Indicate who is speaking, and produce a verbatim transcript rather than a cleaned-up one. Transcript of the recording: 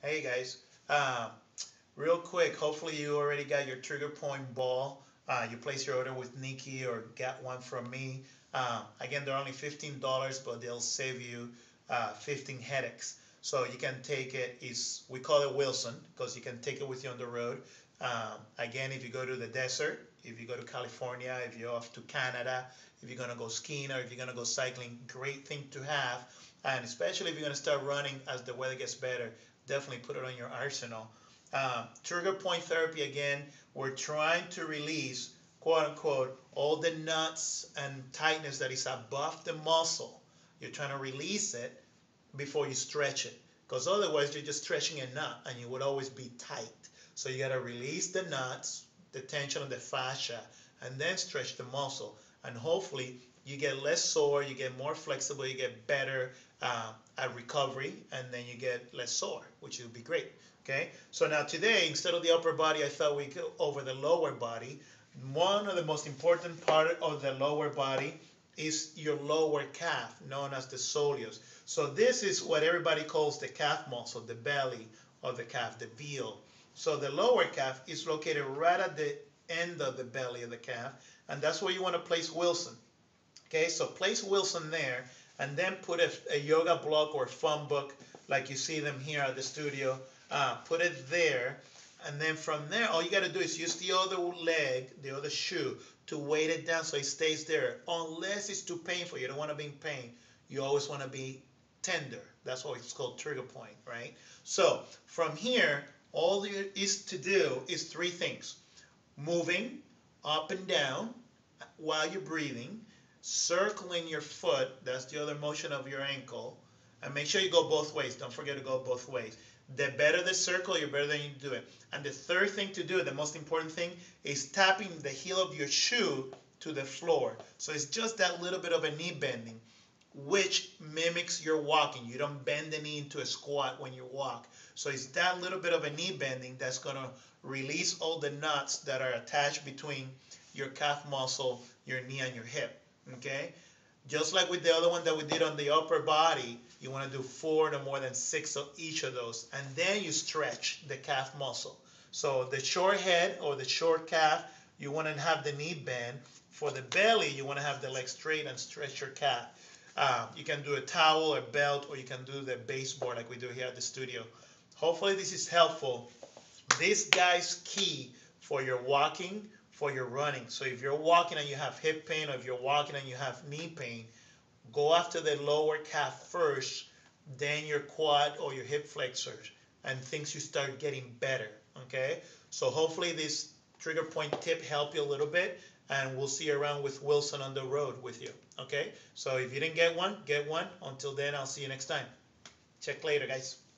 Speaker 1: Hey guys, um, real quick, hopefully you already got your trigger point ball. Uh, you place your order with Nikki or get one from me. Um, again, they're only fifteen dollars, but they'll save you uh, fifteen headaches. So you can take it, is we call it Wilson because you can take it with you on the road. Um, again, if you go to the desert, if you go to California, if you're off to Canada, if you're going to go skiing or if you're going to go cycling, great thing to have. And especially if you're going to start running as the weather gets better, definitely put it on your arsenal. Uh, trigger point therapy, again, we're trying to release, quote unquote, all the nuts and tightness that is above the muscle. You're trying to release it before you stretch it. Because otherwise, you're just stretching a nut and you would always be tight. So you got to release the nuts, the tension of the fascia, and then stretch the muscle. And hopefully, you get less sore, you get more flexible, you get better uh, at recovery, and then you get less sore, which would be great. Okay, so now today, instead of the upper body, I thought we'd go over the lower body. One of the most important part of the lower body is your lower calf, known as the soleus. So this is what everybody calls the calf muscle, the belly of the calf, the veal. So the lower calf is located right at the end of the belly of the calf, and that's where you want to place Wilson. Okay, so place Wilson there, and then put a, a yoga block or phone book like you see them here at the studio. Uh, put it there, and then from there, all you got to do is use the other leg, the other shoe, to weight it down so it stays there. Unless it's too painful, you don't want to be in pain. You always want to be tender. That's why it's called trigger point, right? So from here, all there is to do is three things: moving up and down while you're breathing, circling your foot, that's the other motion of your ankle, and make sure you go both ways. Don't forget to go both ways. The better the circle, the better than you do it. And the third thing to do, the most important thing, is tapping the heel of your shoe to the floor. So it's just that little bit of a knee bending, which mimics your walking. You don't bend the knee into a squat when you walk. So it's that little bit of a knee bending that's going to release all the nuts that are attached between your calf muscle, your knee, and your hip. Okay? Just like with the other one that we did on the upper body, you want to do four no more than six of each of those. And then you stretch the calf muscle. So the short head or the short calf, you want to have the knee bend. For the belly, you want to have the leg straight and stretch your calf. Uh, you can do a towel or belt, or you can do the baseboard like we do here at the studio. Hopefully this is helpful. This guy's key for your walking, for your running. So if you're walking and you have hip pain, or if you're walking and you have knee pain, go after the lower calf first, then your quad or your hip flexors, and things you start getting better. Okay? So hopefully this trigger point tip helped you a little bit, and we'll see you around with Wilson on the road with you. Okay? So if you didn't get one, get one. Until then, I'll see you next time. Check later, guys.